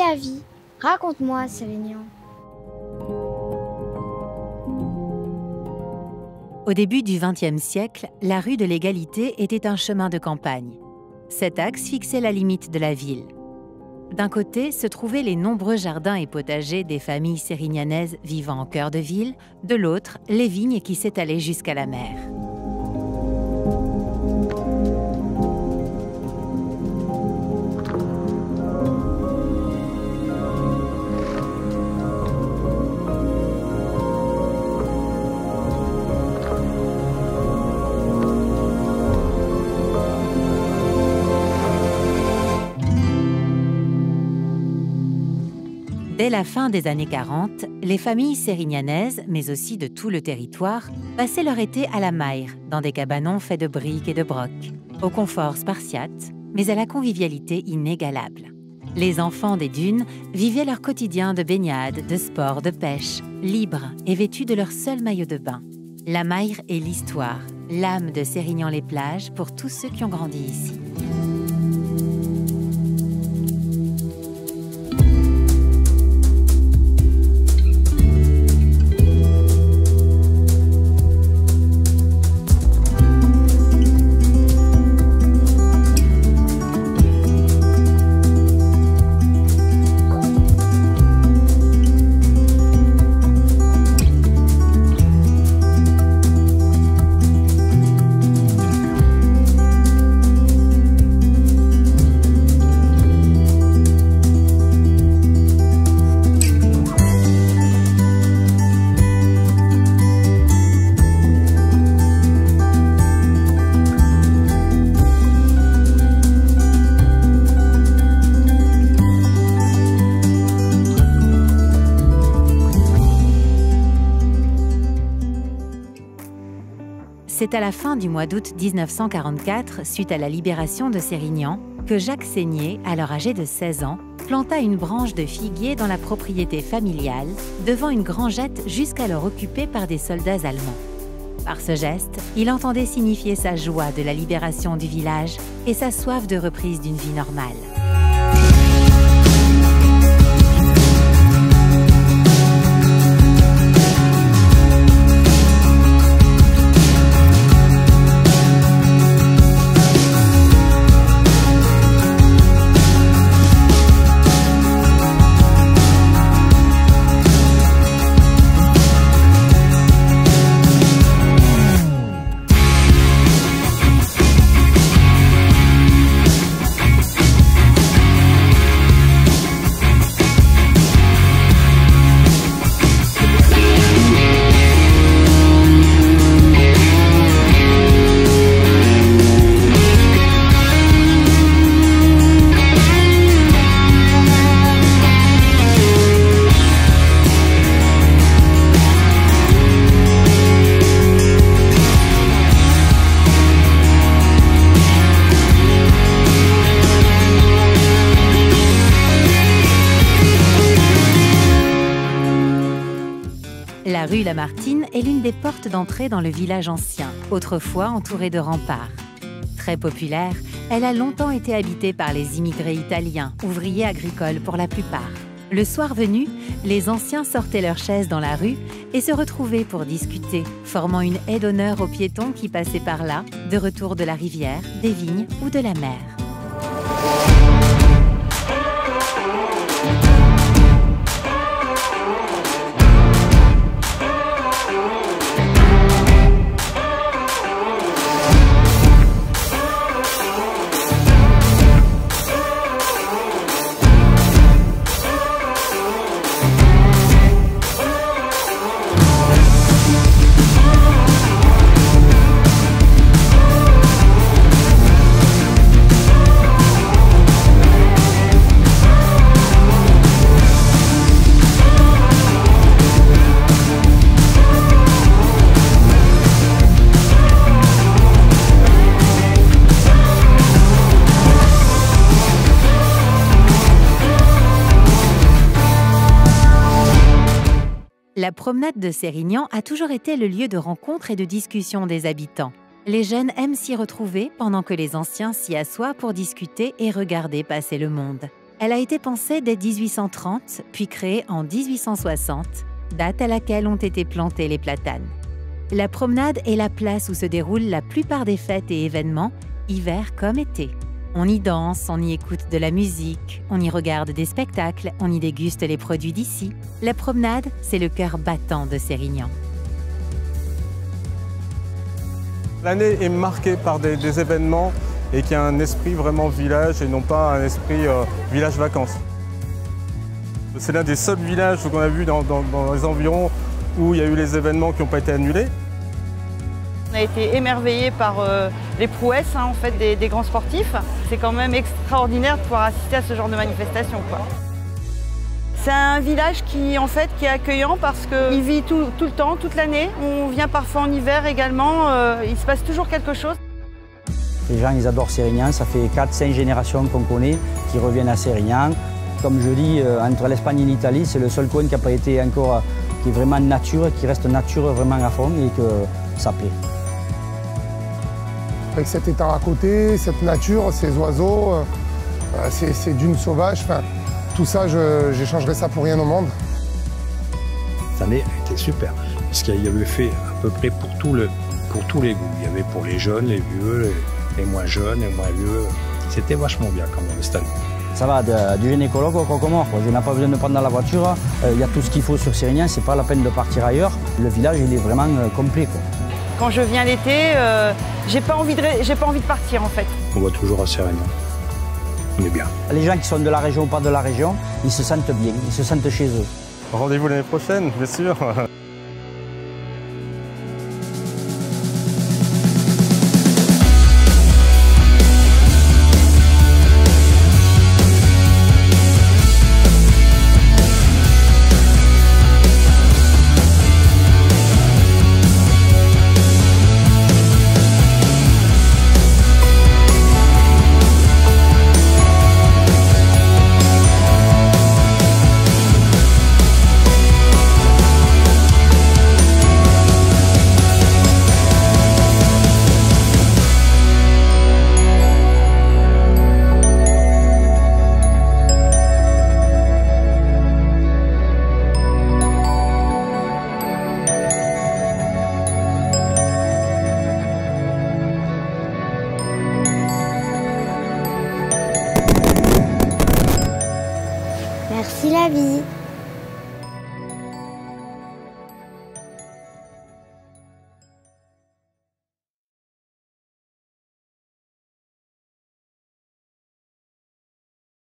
la vie? Raconte-moi, Sérignan. Au début du XXe siècle, la rue de l'Égalité était un chemin de campagne. Cet axe fixait la limite de la ville. D'un côté se trouvaient les nombreux jardins et potagers des familles sérignanaises vivant au cœur de ville, de l'autre, les vignes qui s'étalaient jusqu'à la mer. Dès la fin des années 40, les familles sérignanaises, mais aussi de tout le territoire, passaient leur été à la Mayre, dans des cabanons faits de briques et de broc, au confort spartiate, mais à la convivialité inégalable. Les enfants des dunes vivaient leur quotidien de baignade, de sport, de pêche, libres et vêtus de leur seul maillot de bain. La Mayre est l'histoire, l'âme de Sérignan-les-Plages pour tous ceux qui ont grandi ici. C'est à la fin du mois d'août 1944, suite à la libération de Sérignan, que Jacques Seigné, alors âgé de 16 ans, planta une branche de figuier dans la propriété familiale, devant une grangeette jusqu'alors occupée par des soldats allemands. Par ce geste, il entendait signifier sa joie de la libération du village et sa soif de reprise d'une vie normale. La rue Lamartine est l'une des portes d'entrée dans le village ancien, autrefois entouré de remparts. Très populaire, elle a longtemps été habitée par les immigrés italiens, ouvriers agricoles pour la plupart. Le soir venu, les anciens sortaient leurs chaises dans la rue et se retrouvaient pour discuter, formant une haie d'honneur aux piétons qui passaient par là, de retour de la rivière, des vignes ou de la mer. La promenade de Sérignan a toujours été le lieu de rencontre et de discussion des habitants. Les jeunes aiment s'y retrouver pendant que les anciens s'y assoient pour discuter et regarder passer le monde. Elle a été pensée dès 1830, puis créée en 1860, date à laquelle ont été plantés les platanes. La promenade est la place où se déroulent la plupart des fêtes et événements, hiver comme été. On y danse, on y écoute de la musique, on y regarde des spectacles, on y déguste les produits d'ici. La promenade, c'est le cœur battant de Sérignan. L'année est marquée par des événements et qu'il y a un esprit vraiment village et non pas un esprit village-vacances. C'est l'un des seuls villages qu'on a vu dans les environs où il y a eu les événements qui n'ont pas été annulés. On a été émerveillés par les prouesses en fait, des grands sportifs. C'est quand même extraordinaire de pouvoir assister à ce genre de manifestation, quoi. C'est un village qui est accueillant parce qu'il vit tout le temps, toute l'année. On vient parfois en hiver également. Il se passe toujours quelque chose. Les gens, ils adorent Sérignan. Ça fait 4-5 générations qu'on connaît qui reviennent à Sérignan. Comme je dis, entre l'Espagne et l'Italie, c'est le seul coin qui n'a pas été encore, qui est vraiment nature, qui reste nature vraiment à fond et que ça plaît. Avec cet étang à côté, cette nature, ces oiseaux, ces dunes sauvages, tout ça, j'échangerais ça pour rien au monde. Cette année a été super, parce qu'il y avait fait à peu près pour tous les goûts. Il y avait pour les jeunes, les vieux, les moins jeunes, les moins vieux. C'était vachement bien quand même cette année. Ça va du gynécologue au croque-mort. Je n'ai pas besoin de prendre la voiture. Il y a tout ce qu'il faut sur Sérignan, c'est pas la peine de partir ailleurs. Le village, il est vraiment complet, quoi. Quand je viens l'été, j'ai pas envie de partir en fait. On va toujours à Sérignan. On est bien. Les gens qui sont de la région ou pas de la région, ils se sentent bien, ils se sentent chez eux. Rendez-vous l'année prochaine, bien sûr.